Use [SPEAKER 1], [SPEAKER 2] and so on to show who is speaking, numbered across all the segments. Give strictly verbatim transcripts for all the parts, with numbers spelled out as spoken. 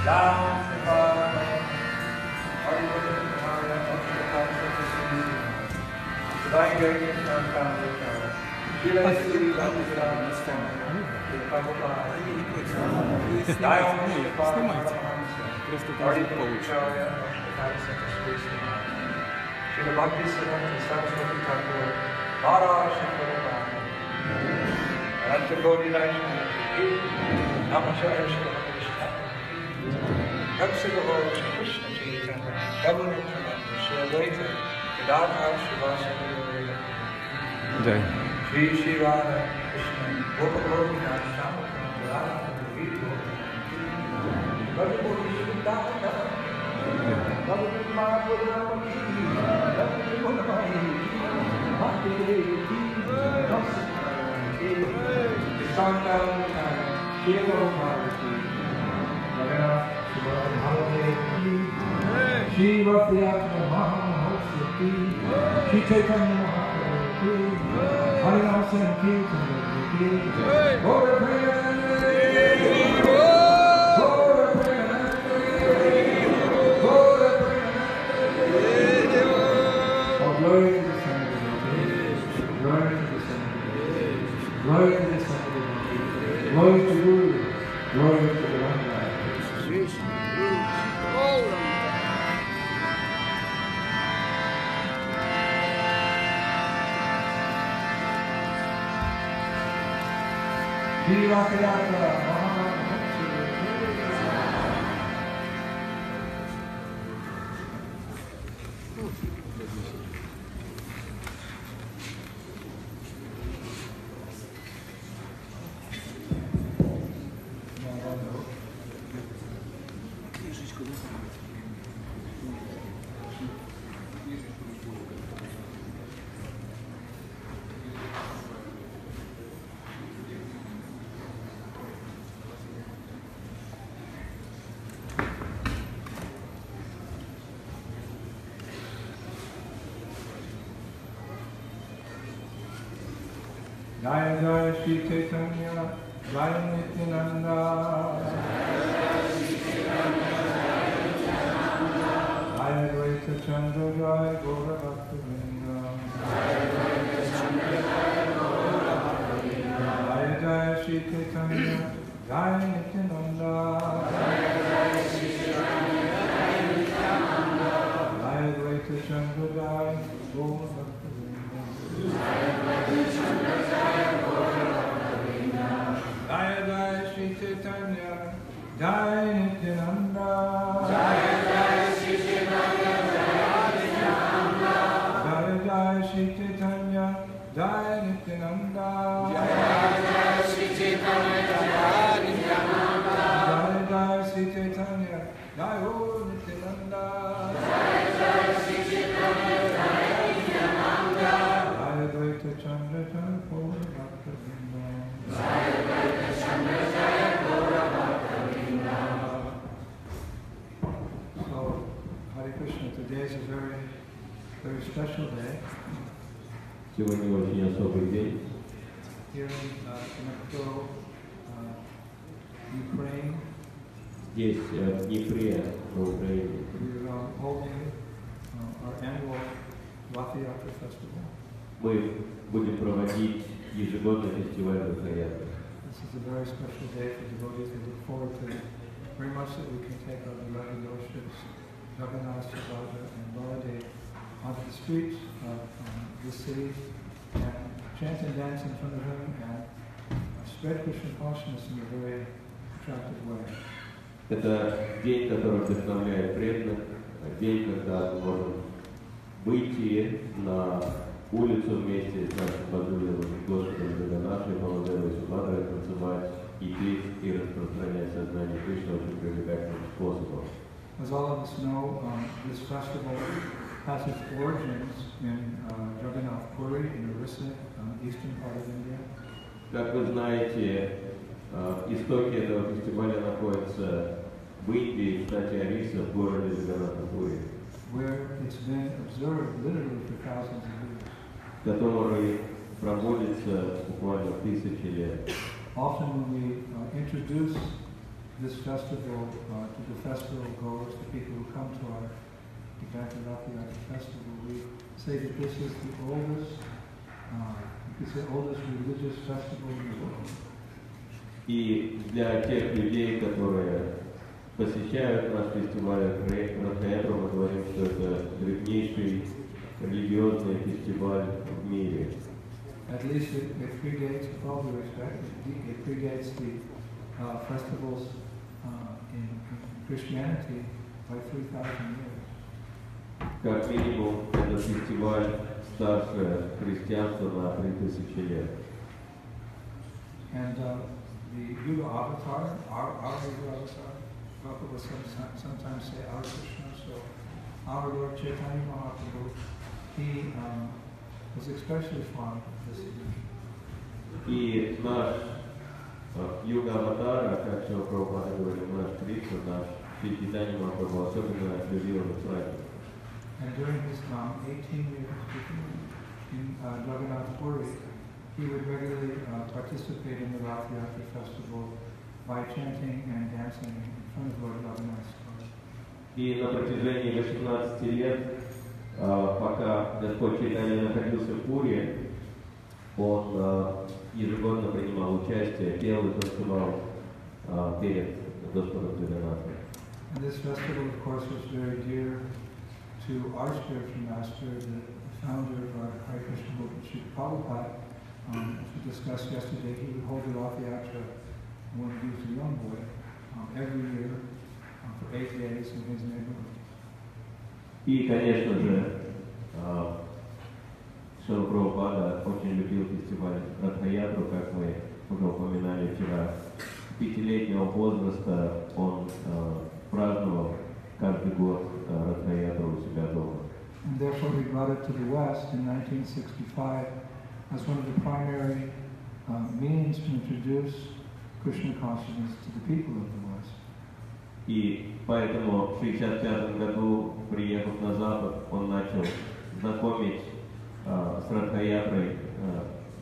[SPEAKER 1] Divine greatness unfounded power. Shila Sri Bhaktivedanta Swami, Prabhupada, Dion Shripada Acharya of the Padisanta Sri Srimad, Shila Bhaktisiddhanta Saraswati Thakur, Maharaj Prabhupada, Ananta Gauri Vaishnava Ki, Namacharya Shila Krishna, Bhaktisiddhanta Shri Krishna Chaitanya, Governor Shri Advaita, Gadadhar Shivasana
[SPEAKER 2] Jai.
[SPEAKER 1] Shri Shri Radha Krishna Gopagopi Nashama Radha Vidu Bhagavati Shuddhata Bhagavati Mahapuramaki Bhagavati Munamai Bhakti Devi Namaskar Santam Kilo Bharati Jagannath Subhadra Bhagadevi Shiva Priyatma Mahamahosati Shri Chaitanya Mahaprabhu Harinam Sankirtan Gaura Premanande Gaura Premanande Gaura Premanande. Oh, glory to the Son of the Lord, glory to the Son of the Lord, glory to the Son of the Lord, glory to Guru, glory to the One God. Viva Teatra Jaya Jaya Shri Chaitanya, Jaya Nityananda, Jaya Advaita Chandra, Jaya Gaura Bhaktivinoda, Jaya Jaya Shri Chaitanya, Jaya Nityananda, Jaya Advaita Chandra, Jaya Gaura Bhaktivinoda. Jaya Jaya Shri Chaitanya, Jaya Nityananda, Jaya Jaya Shri Chaitanya, Jaya Jaya Shri Chaitanya, Jaya Nityananda, Jaya Jaya Shri Chaitanya, Jaya Nityananda, Jaya Jaya Shri Chaitanya, Jaya Nityananda, Jaya Jaya Shri Chaitanya, Jaya Nityananda, Jaya Advaita Chandra, Jaya Gaura Bhaktivinoda, Jaya Advaita Chandra, Jaya Gaura Bhaktivinoda. So, Hare Krishna, today is a very, very special day.
[SPEAKER 3] Сегодня очень особый день.
[SPEAKER 1] Here in uh, Dnipro, uh, Ukraine,
[SPEAKER 3] Здесь, в Днепре, на Украине,
[SPEAKER 1] we are uh, holding uh, our annual Rath Yatra festival.
[SPEAKER 3] мы будем проводить ежегодный фестиваль Рахаятры.
[SPEAKER 1] This is a very special day for devotees. We look forward to it very much that we can take our beloved worships, Jagannath, Subhadra, and Baladev onto the streets of um, this city and chant and dance in front of him and spread Krishna consciousness in a very attractive way.
[SPEAKER 3] Это день, который вдохновляет преданных, день, когда мы можем выйти на улицу вместе с нашим возлюбленным Господом Джаганнатхой, Баладевой Субхадрой, танцевать и петь и распространять сознание Кришны очень привлекательным способом.
[SPEAKER 1] As all of us know, um, this festival has its origins in uh, Jagannath Puri in Orissa, um, eastern part of India.
[SPEAKER 3] Как вы знаете, истоки этого фестиваля находятся в Индии, в штате Ориса, в городе Джаганнатхапури,
[SPEAKER 1] where it's been observed literally for thousands of years.
[SPEAKER 3] который проводится буквально тысячи лет.
[SPEAKER 1] Often when we uh, introduce this festival, uh, to the festival goers, the people who come to our Giganta Rath Yatra festival, we say that this is the oldest, uh, it's the oldest religious festival in the world.
[SPEAKER 3] И для тех людей, которые посещают наш фестиваль Ратха-ятру, мы говорим, что это древнейший религиозный фестиваль в мире.
[SPEAKER 1] At least it, it predates, with all due respect, it, it predates the uh, festivals uh, in, in Christianity by three thousand years.
[SPEAKER 3] Как минимум, этот фестиваль старше христианства на три тысячи лет.
[SPEAKER 1] And uh, the Yuga avatar, our, our Yuga avatar, Prabhupada would sometimes say our Krishna, so our Lord Chaitanya Mahaprabhu, he um, was especially fond of this edition.
[SPEAKER 3] И наш Юга Аватара, как Шрила Прабхупада говорил, наш Кришна, наш Шри Чайтанья Махапрабху особенно любил этот праздник.
[SPEAKER 1] And during his um, eighteen years in uh, Jagannath Puri, he would regularly uh, participate in the Rath Yatra festival by chanting and dancing in front of Lord Jagannath's car.
[SPEAKER 3] И на протяжении восемнадцати лет, пока Господь Чайтанья находился в Пури, он ежегодно принимал участие, пел и танцевал перед Господом Джаганнатом.
[SPEAKER 1] And this festival, of course, was very dear to our spiritual master, the founder of our Hare Krishna movement, Srila Prabhupada. Um, as we discussed yesterday, he would hold the Rath Yatra when he was a young boy, um, every year um, for eight days in his neighborhood.
[SPEAKER 3] И, конечно же, Шрила Прабхупада очень любил фестиваль Ратха-ятру, как мы уже упоминали вчера. С пятилетнего возраста он праздновал каждый год Ратха-ятру у себя дома.
[SPEAKER 1] And therefore he brought it to the West in nineteen sixty-five as one of the primary uh, means to introduce Krishna consciousness to the people of the West.
[SPEAKER 3] И поэтому в шестьдесят пятом году, приехав на Запад, он начал знакомить э, с Ратха-ятрой э,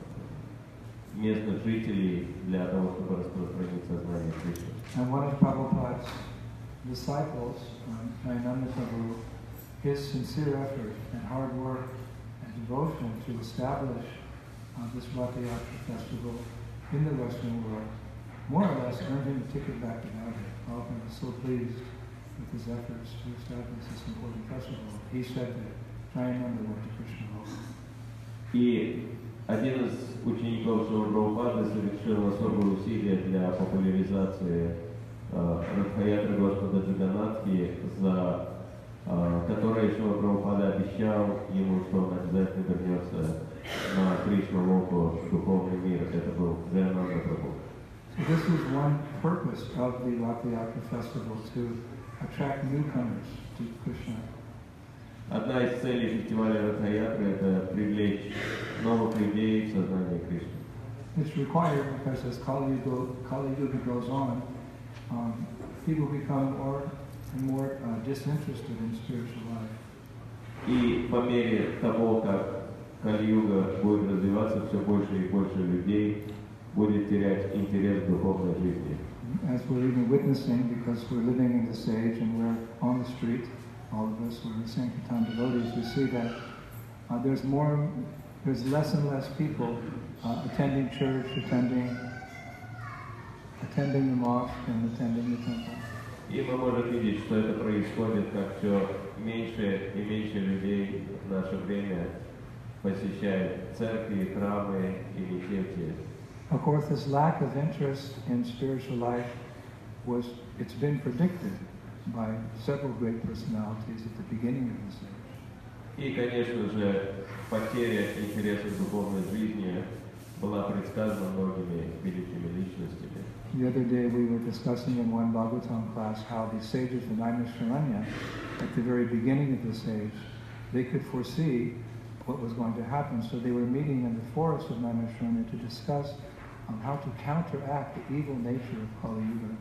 [SPEAKER 3] местных жителей для того, чтобы распространить сознание Кришны.
[SPEAKER 1] And one of Prabhupada's disciples, um, Nyananda Prabhu, his sincere effort and hard work and devotion to establish uh, this Rath Yatra festival in the Western world more or less earned him a ticket back to India. Prabhupada was so pleased with his efforts to establish this important festival. He said that Nyananda went to Krishna Loka.
[SPEAKER 3] И один из учеников Шрилы Прабхупады совершил особые усилия для популяризации э, Ратха-ятры Господа Джаганнатхи, за э, которые Шрила Прабхупада обещал ему, что он обязательно вернется на Кришна Локу, в духовный мир. Это был Джаганнатха Прабху.
[SPEAKER 1] So this is one purpose of the Rath Yatra festival, to attract newcomers to Krishna.
[SPEAKER 3] Одна из целей фестиваля Ратха-ятры – это привлечь новых людей в сознание Кришны.
[SPEAKER 1] It's required because as Kali Yuga, Kali Yuga goes on, um, people become more and more uh, disinterested in spiritual life.
[SPEAKER 3] И по мере того, как Кали-юга будет развиваться, все больше и больше людей будет терять интерес к духовной жизни.
[SPEAKER 1] As we're even witnessing, because we're living in this age and we're on the street, all of us, we're Sankirtan devotees, we see that uh, there's more, there's less and less people uh, attending church, attending, attending the mosque and attending the temple.
[SPEAKER 3] И мы можем видеть, что это происходит, как все меньше и меньше людей в наше время посещают церкви, храмы и мечети.
[SPEAKER 1] Of course, this lack of interest in spiritual life was, it's been predicted by several great personalities at the beginning of this age.
[SPEAKER 3] И, конечно же, потеря интереса к духовной жизни была предсказана многими великими личностями.
[SPEAKER 1] The other day we were discussing in one Bhagavatam class how the sages of Naimisharanya, at the very beginning of this age, they could foresee what was going to happen. So they were meeting in the forest of Naimisharanya to discuss um, how to counteract the evil nature of Kali Yuga.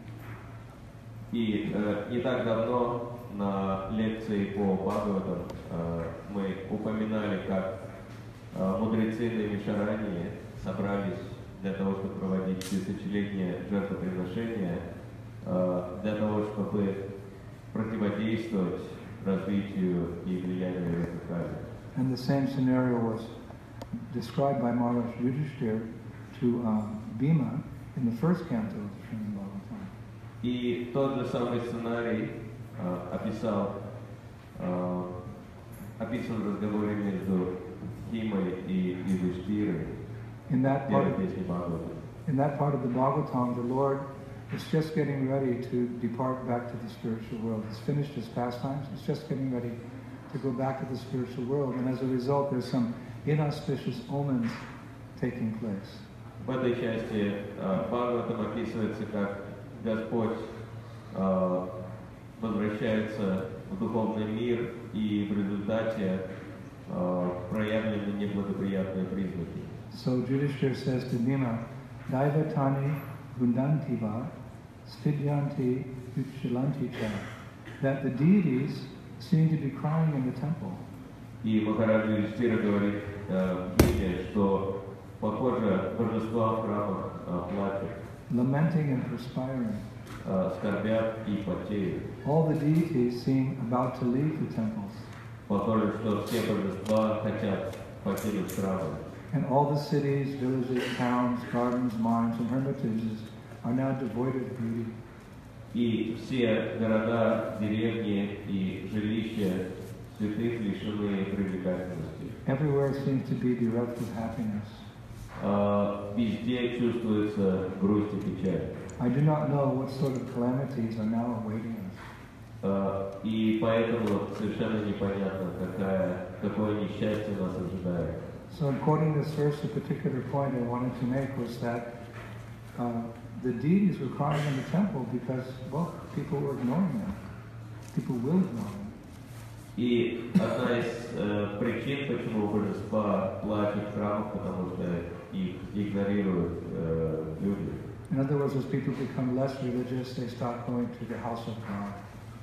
[SPEAKER 3] И э, не так давно на лекции по Бхагаватам э, мы упоминали, как э, мудрецы Наймишараньи собрались для того, чтобы проводить тысячелетнее жертвоприношение, э, для того, чтобы противодействовать развитию и влиянию этой храме.
[SPEAKER 1] And the same scenario was described by Maharaj Yudhishthira to um, Bhima in the first canto of the Srimad Bhagavatam.
[SPEAKER 3] И тот же самый сценарий э, описал, э, описан в разговоре между Химой и Юдхиштирой
[SPEAKER 1] In
[SPEAKER 3] в
[SPEAKER 1] that part,
[SPEAKER 3] первой песне Бхагавата.
[SPEAKER 1] in that part of the Bhagavatam, the Lord is just getting ready to depart back to the spiritual world. He's finished his pastimes. He's just getting ready to go back to the spiritual world. And as a result, there's some inauspicious omens taking place.
[SPEAKER 3] В этой части э, Бхагаватам описывается, как Господь э, возвращается в духовный мир, и в результате э, проявлены неблагоприятные признаки.
[SPEAKER 1] So Yudhishthira says to Bhima, Daivatani gundantiva sthidyanti uchilanti cha, that the deities seem to be crying in the temple.
[SPEAKER 3] И Махарадж Юдхиштира говорит э, Бхиме, что, похоже, божества в храмах э, плачут,
[SPEAKER 1] Lamenting and perspiring.
[SPEAKER 3] э, скорбят и потеют.
[SPEAKER 1] All the deities seem about to leave the temples,
[SPEAKER 3] Похоже, что все божества хотят покинуть храмы.
[SPEAKER 1] and all the cities, villages, towns, gardens, mines, and hermitages are now devoid of beauty.
[SPEAKER 3] И все города, деревни и жилища святых лишены привлекательности.
[SPEAKER 1] Everywhere seems to be bereft of happiness.
[SPEAKER 3] А, Везде чувствуется грусть и печаль.
[SPEAKER 1] I do not know what sort of calamities are now awaiting us.
[SPEAKER 3] А, И поэтому совершенно непонятно, какая, какое несчастье нас ожидает.
[SPEAKER 1] So in quoting this verse, a particular point I wanted to make was that uh, the deities were crying in the temple because, well, people were ignoring them. People will ignore them.
[SPEAKER 3] И одна из э, причин, почему божества плачут в храмах, потому что их игнорируют э, люди.
[SPEAKER 1] In other words, as people become less religious, they stop going to the house of God.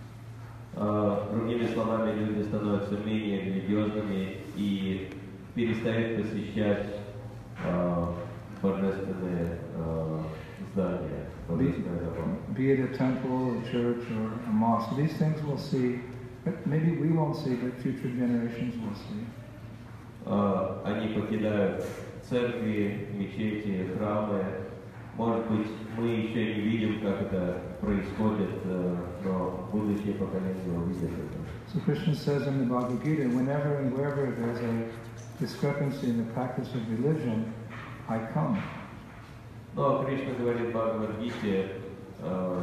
[SPEAKER 3] А, Другими словами, люди становятся менее религиозными и перестают посещать а, божественные а, здания, божественные дома.
[SPEAKER 1] Be it a temple, a church, or a mosque. These things we'll see, but maybe we won't see, but future generations will see.
[SPEAKER 3] А, Они покидают церкви, мечети, храмы. Может быть, мы еще не видим, как это происходит, э, но будущее поколение увидит это.
[SPEAKER 1] So Krishna says in the Bhagavad Gita, whenever and wherever there's a discrepancy in the practice of religion, I come.
[SPEAKER 3] Но Кришна говорит в Бхагавад-гите, э,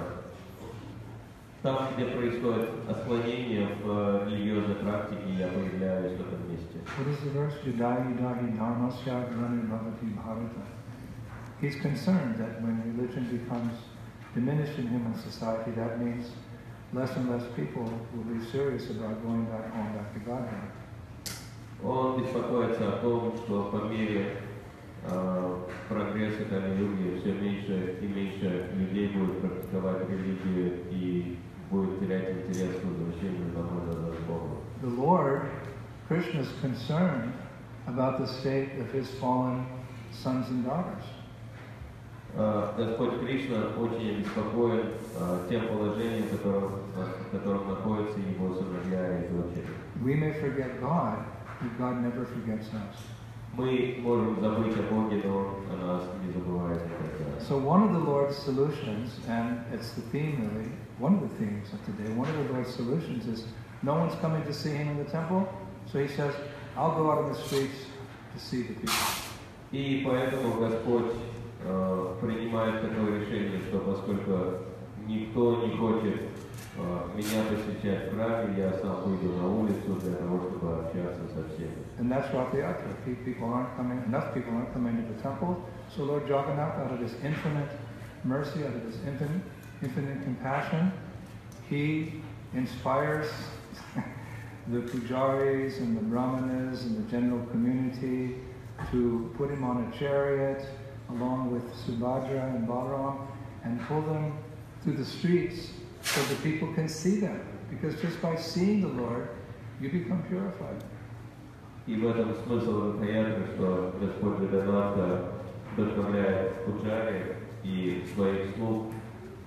[SPEAKER 3] там, где происходит отклонение в религиозной практике, я появляюсь в этом месте.
[SPEAKER 1] What is the verse? Yudahi yudahi dharmasya grani bhavati bharata. He's concerned that when religion becomes diminished in human society, that means less and less people will be serious about going back home, back to Godhead.
[SPEAKER 3] Он беспокоится о том, что по мере э, прогресса Кали-юги все меньше и меньше людей будет практиковать религию и будет терять интерес к возвращению домой назад к Богу.
[SPEAKER 1] The Lord, Krishna, is concerned about the state of his fallen sons and daughters.
[SPEAKER 3] Э, Господь Кришна очень обеспокоен э, тем положением, в котором, в котором находятся его сыновья и дочери.
[SPEAKER 1] We may forget God, but God never forgets us.
[SPEAKER 3] Мы можем забыть о Боге, но Он о нас не забывает никогда.
[SPEAKER 1] So one of the Lord's solutions, and it's the theme really, one of the themes of today, one of the Lord's solutions is no one's coming to see him in the temple, so he says, I'll go out on the streets to see the people.
[SPEAKER 3] И поэтому Господь э, принимает такое решение, что поскольку никто не хочет э, меня посещать в храме, я сам выйду на улицу для того, чтобы общаться со всеми.
[SPEAKER 1] And that's Rathayatra. People aren't coming, enough people aren't coming to the temple, so Lord Jagannath, out of his infinite mercy, out of his infinite, infinite compassion, he inspires the pujaris and the brahmanas and the general community to put him on a chariot along with Subhadra and Balaram and pull them through the streets so that people can see them. Because just by seeing the Lord, you become purified.
[SPEAKER 3] И в этом смысл Ратхаятры, что Господь Джаганнатха вдохновляет пуджари и своих слуг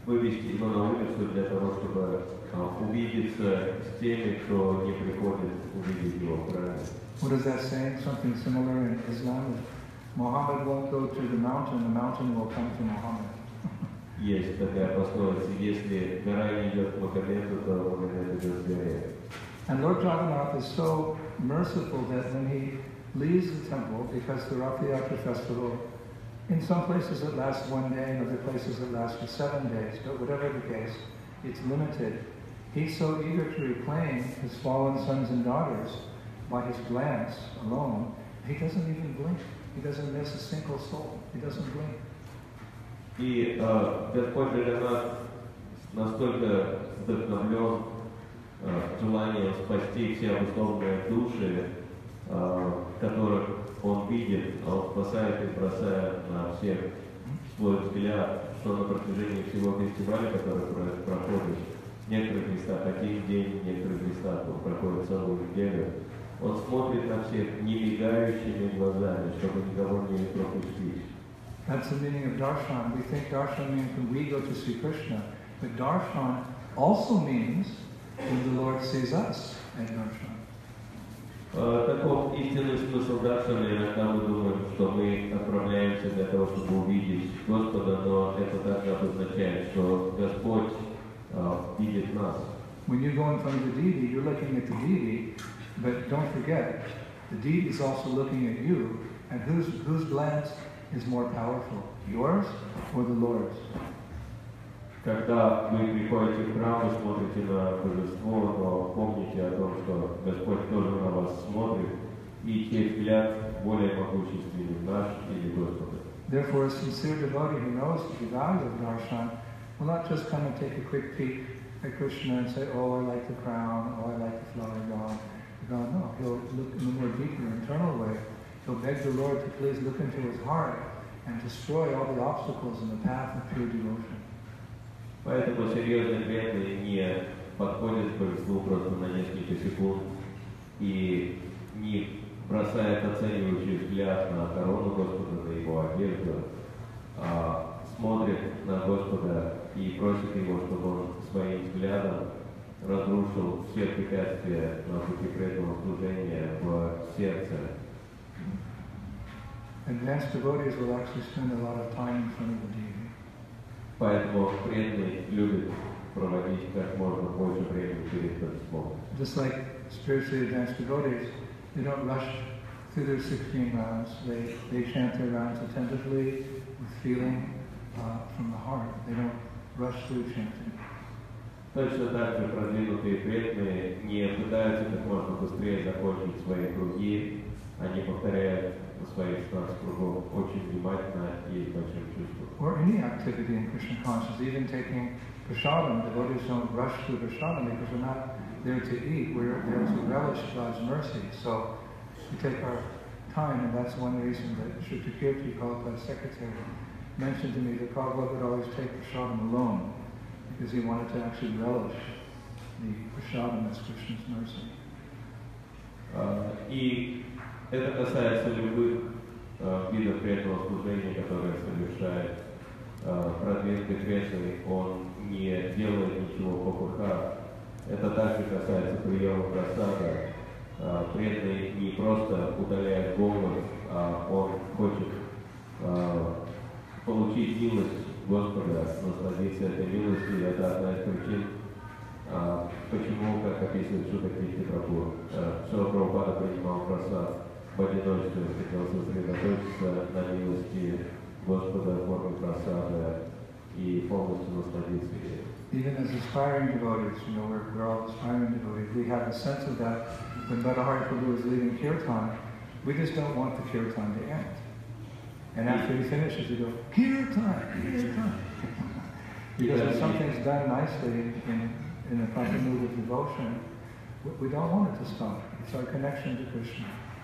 [SPEAKER 3] вывести его на улицу для того, чтобы а, увидеться с теми, кто не приходит увидеть его в храме.
[SPEAKER 1] What is that saying? Something similar in Islam. Muhammad won't go to the mountain, the mountain will come to Muhammad.
[SPEAKER 3] Есть такая пословица: если гора не идет к Магомету, то Магомед идет к горе.
[SPEAKER 1] And Lord Jagannath is so merciful that when he leaves the temple, because the Rath Yatra festival, in some places it lasts one day, in other places it lasts for seven days, but whatever the case, it's limited. He's so eager to reclaim his fallen sons and daughters by his glance alone, he doesn't even blink. He doesn't miss a single soul. He doesn't blink.
[SPEAKER 3] И э, Господь Джаганнат настолько вдохновлен э, желанием спасти все обусловленные души, э, которых Он видит, а Он спасает их, бросая на всех свой взгляд, что на протяжении всего фестиваля, который проходит, в некоторых местах один день, в некоторых местах он проходит целую неделю, Он смотрит на всех немигающими глазами, чтобы никого не пропустить.
[SPEAKER 1] That's the meaning of darshan. We think darshan means when we go to see Krishna, but darshan also means when the Lord sees us at darshan.
[SPEAKER 3] Uh, таков истинный смысл даршана. Иногда мы думаем, что мы отправляемся для того, чтобы увидеть Господа, но это также обозначает, что Господь uh, видит нас.
[SPEAKER 1] When you go in front of the deity, you're looking at the deity, but don't forget, the deity is also looking at you, and whose whose glance is more powerful, yours or the Lord's?
[SPEAKER 3] Когда вы приходите в храм, вы смотрите на божество, но помните о том, что Господь тоже на вас смотрит, и чей взгляд более могущественный, наш или Господа.
[SPEAKER 1] Therefore, a sincere devotee who knows the value of darshan will not just come and take a quick peek at Krishna and say, oh, I like the crown, oh, I like the flower god. God, no, he'll look in a more deeper, internal way. He'll beg the Lord to please look into his heart and destroy all the obstacles in the path of pure devotion.
[SPEAKER 3] Поэтому серьезный преданный не подходит к божеству просто на несколько секунд и не бросает оценивающий взгляд на корону Господа, на его одежду, а смотрит на Господа и просит его, чтобы он своим взглядом разрушил все препятствия на пути преданного служения в сердце.
[SPEAKER 1] Advanced devotees will actually spend a lot of time in front of the deity.
[SPEAKER 3] Поэтому преданный любит проводить как можно больше времени перед божеством.
[SPEAKER 1] Just like spiritually advanced devotees, they don't rush through their sixteen rounds. They, they chant their rounds attentively, with feeling uh, from the heart. They don't rush through chanting.
[SPEAKER 3] Точно так же продвинутые преданные не пытаются как можно быстрее закончить свои круги, они повторяют свои шестнадцать кругов очень внимательно и с большим чувством.
[SPEAKER 1] Or any activity in Krishna consciousness, even taking prasadam, devotees don't rush through prasadam because we're not there to eat, we're there to relish God's mercy. So we take our time, and that's one reason that Shri Kirti, Prabhupada's secretary, mentioned to me that Prabhupada would always take prasadam alone, because he wanted to actually relish the prasadam as Krishna's mercy.
[SPEAKER 3] Uh, и это касается любых uh, видов преданного служения, которые совершает uh, продвинутый преданный. Он не делает ничего попыха. Это также касается приема просада. Uh, преданный не просто удаляет голод, а он хочет uh, получить милость Господа, насладиться этой милостью. Это одна из причин, uh, почему, как описывает Шута Кришна Прабху, Шрила Прабхупада принимал просад в одиночестве, хотел сосредоточиться на милости Господа в форме просада и полностью насладиться ею.
[SPEAKER 1] Even as aspiring devotees, you know, we're, we're all aspiring devotees, we have a sense of that. When Bhattacharya Prabhu is leading kirtan, we just don't want the kirtan to end. And after he finishes, we go, kirtan, kirtan. Because if something's done nicely in, in a proper mood of devotion, we, we don't want it to stop. It's our connection to Krishna.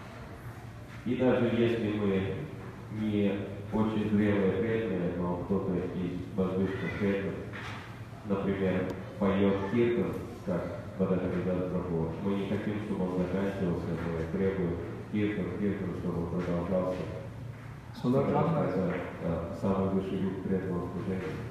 [SPEAKER 3] И даже если мы не очень зрелые преданные, но кто-то из возвышенных преданных, например, поет киртан, как Бхаттакаридас Прабху, мы не хотим, чтобы он заканчивался, мы требуем киртан, киртан, чтобы он продолжался.
[SPEAKER 1] So Lord Jagannath,
[SPEAKER 3] это самый высший вид преданного служения.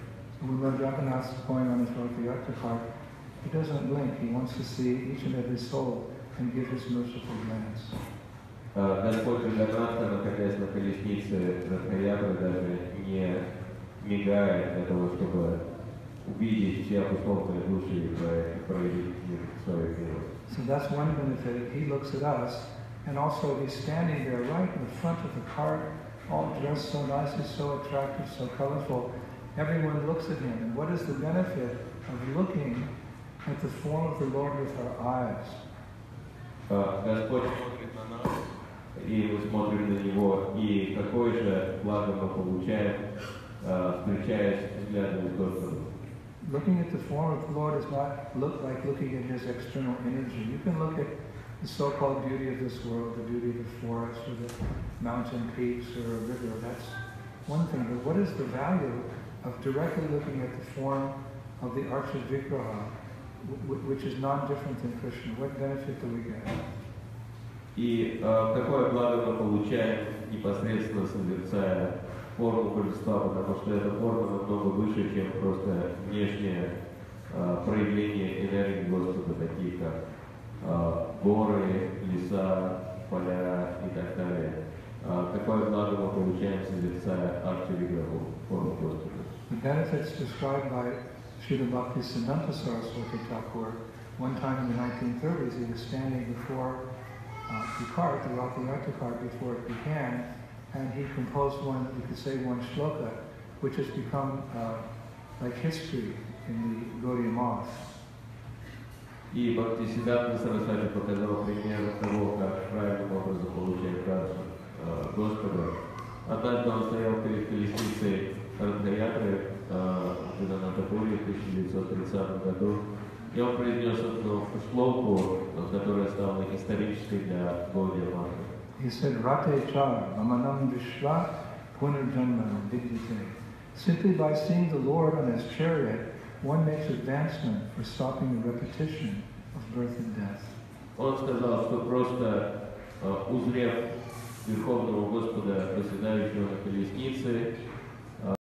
[SPEAKER 1] When Jagannath is going on his Rath cart, he doesn't blink. He wants to see each and every soul and give his merciful glance.
[SPEAKER 3] Господь Джаганнатха, находясь на колеснице Радхаятры, даже не мигает для того, чтобы увидеть все обусловленные души и проявить свою веру.
[SPEAKER 1] So that's one benefit. He looks at us, and also he's standing there right in the front of the cart, all dressed so nicely, so attractive, so colorful. Everyone looks at him. And what is the benefit of looking at the form of the Lord with our eyes?
[SPEAKER 3] Господь смотрит на нас, и мы смотрим на Него, и какое же благо мы получаем, встречаясь взглядом с Господом.
[SPEAKER 1] Looking at the form of the Lord is not look like looking at His external energy. You can look at the so-called beauty of this world, the beauty of the forest, or the mountain peaks, or a river. That's one thing. But what is the value of directly looking at the form of the Archa Vigraha, which is non-different than Krishna? What benefit do we get?
[SPEAKER 3] И э, какое благо мы получаем, непосредственно созерцая форму божества, потому что эта форма намного выше, чем просто внешнее э, проявление энергии Господа, такие как э, горы, леса, поля и так далее. Э, какое благо мы получаем, созерцая Арча-Виграху, форму Господа.
[SPEAKER 1] The benefits described by Srila Bhaktisiddhanta Saraswati Thakur. One time in the nineteen thirties, he was standing before uh, the cart, the Rathayatra cart, before it began, and he composed one, you could say one shloka, which has become uh, like history in the Gaudiya Math.
[SPEAKER 3] И Бхактисиддханта Сарасвати показал пример того, как правильным образом получать Раджу э, Господа. Однажды он стоял перед колесницей Радхаятры в Джаганнатапуре в тысяча девятьсот тридцатом году, и он произнес одну шлоку, которая стала исторической для Гаудия Матха.
[SPEAKER 1] He said, Rate Char, Mamanam Vishwa, Punarjanma Vidyate. Simply by seeing the Lord on his chariot, one makes advancement for stopping the repetition of birth and death.
[SPEAKER 3] Он сказал, что просто узрев Верховного Господа, восседающего на колеснице,